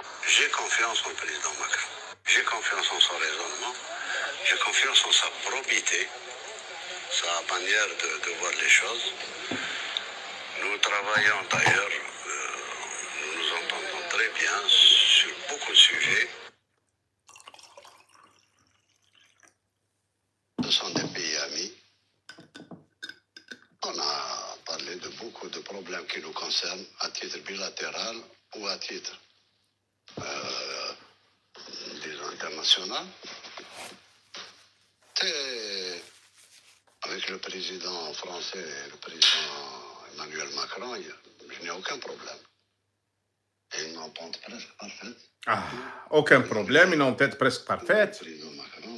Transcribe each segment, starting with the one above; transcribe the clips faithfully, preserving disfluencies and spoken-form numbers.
J'ai confiance en le président Macron. J'ai confiance en son raisonnement. J'ai confiance en sa probité, sa manière de, de voir les choses. Nous travaillons d'ailleurs, euh, nous nous entendons très bien sur beaucoup de sujets. Ce sont des pays amis. On a parlé de beaucoup de problèmes qui nous concernent à titre bilatéral ou à titre, euh, disons, international. Et avec le président français et le président Emmanuel Macron, je n'ai aucun problème. Et une entente presque parfaite. Ah, aucun problème, une entente presque parfaite. président Macron.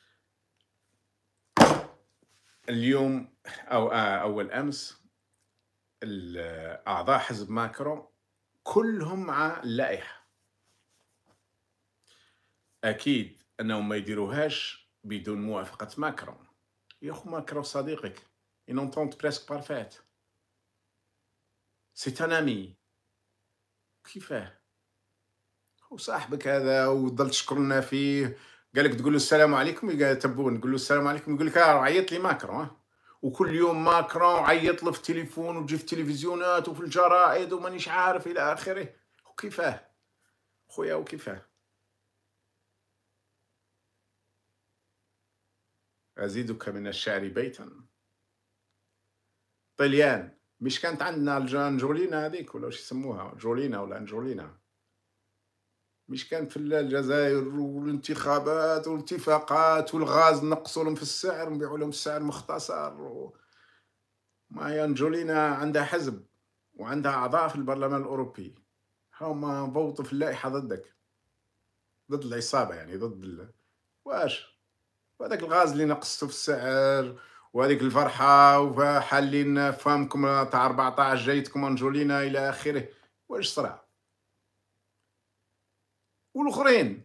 اليوم أو أول أمس أعضاء حزب ماكرون كلهم مع اللائحة. أكيد أنهم ما يديروهاش بدون موافقة ماكرون. يا أخو ماكرون صديقك، une entente presque parfaite. C'est un ami. كيفاه؟ هو صاحبك هذا وظل تشكرنا فيه، قال لك تقول له السلام عليكم، يقول تبون تقول له السلام عليكم، يقول لك اه عيط لي ماكرون، وكل يوم ماكرون عيط له في التليفون وتجي في التلفزيونات وفي الجرائد ومانيش عارف الى اخره. وكيفاه خويا وكيفاه؟ ازيدك من الشعر بيتا. طليان مش كانت عندنا الجانجولينا هذيك ولا واش يسموها، جولينا ولا انجولينا، مش كانت في الجزائر والانتخابات والاتفاقات والغاز نقصوا لهم في السعر نبيعوا لهم السعر مختصر و... ما أنجولينا عندها حزب وعندها أعضاء في البرلمان الأوروبي، هما فوتوا في اللائحة ضدك، ضد العصابة يعني ضد ال... واش وهذاك الغاز اللي نقصتوا في السعر وهذيك الفرحة وحالين فامكم تاع أربعطاش جايتكم أنجولينا إلى آخره، واش صرا؟ والاخرين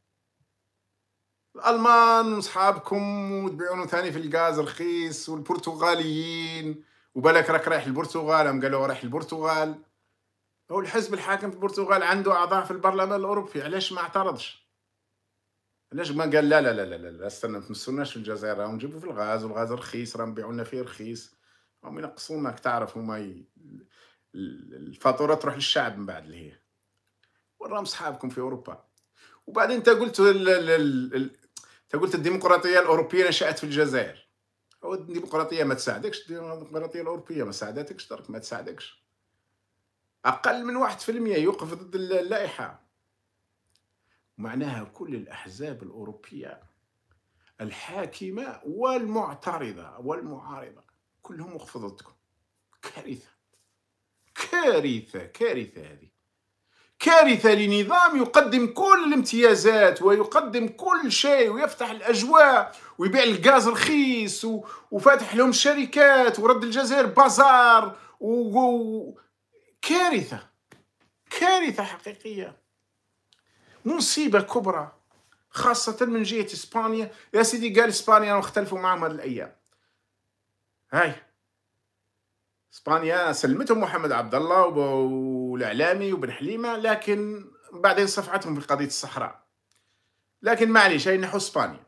الالمان وصحابكم وتبيعون ثاني في الغاز رخيص، والبرتغاليين وبالك راك رايح البرتغال، هم قالوا رايح البرتغال، هو الحزب الحاكم في البرتغال عنده اعضاء في البرلمان الاوروبي، علاش ما اعترضش؟ علاش ما قال لا لا لا لا لا استنى ما تمسوناش في الجزائر، راهم نجيبوا في الغاز والغاز رخيص، راهم يبيعوا لنا فيه رخيص، راهم ينقصونك، تعرف هما ي... الفاتوره تروح للشعب من بعد اللي هي، وراهم صحابكم في اوروبا. وبعدين انت قلت ال ال ال انت قلت الديمقراطيه الاوروبيه نشات في الجزائر، هو الديمقراطيه ما تساعدكش، الديمقراطيه الاوروبيه ما ساعدتكش، درك ما تساعدكش، اقل من واحد في المية يوقف ضد اللائحه. معناها كل الاحزاب الاوروبيه الحاكمه والمعترضه والمعارضه كلهم وقفوا ضدكم. كارثه كارثه كارثه، هذه كارثة لنظام يقدم كل الامتيازات ويقدم كل شيء ويفتح الأجواء ويبيع الغاز رخيص وفاتح لهم شركات ورد الجزائر بازار و... كارثة كارثة حقيقية، مصيبة كبرى، خاصة من جهة إسبانيا. يا سيدي قال إسبانيا واختلفوا معهم هذه الأيام، هاي إسبانيا سلمتهم محمد عبد الله والإعلامي وبن حليمة، لكن بعدين صفعتهم في قضية الصحراء، لكن معليش هاي نحو إسبانيا.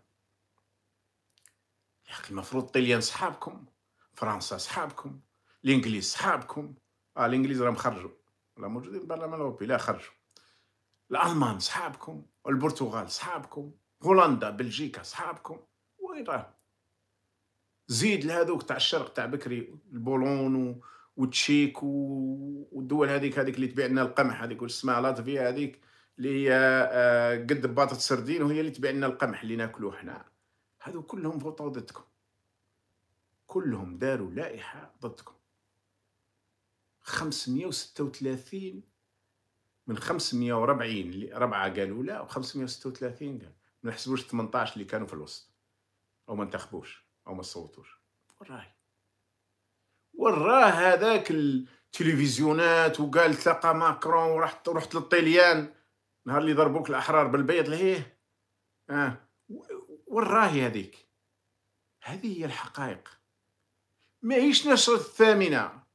يا أخي المفروض طليان صحابكم، فرنسا صحابكم، الإنجليز صحابكم، آه الإنجليز راهم خرجوا ولا موجودين في البرلمان الأوروبي، لا خرجوا، الألمان صحابكم، البرتغال صحابكم، هولندا بلجيكا صحابكم، وين راه؟ زيد لهذوك تاع الشرق تاع بكري، البولون وتشيك والدول هذيك هذيك اللي تبيع لنا القمح، هذيك واش اسمها لاتفيا، هذيك اللي هي قد باطة السردين وهي اللي تبيع لنا القمح اللي ناكلوه حنا، هذو كلهم فوطوا ضدكم، كلهم داروا لائحة ضدكم. خمسمية وستة وثلاثين من خمسمية وأربعين اللي ربعة قالوا لا، وخمسمية وستة وثلاثين قال ما نحسبوش ثمنطاش اللي كانوا في الوسط او ما انتخبوش او ما صوتوش. وراه وراه هذاك التلفزيونات وقال تلقى ماكرون ورحت رحت للطليان نهار اللي ضربوك الاحرار بالبيض لهيه، اه وراهي هذيك، هذه هي الحقائق، ماهيش نشرة الثامنة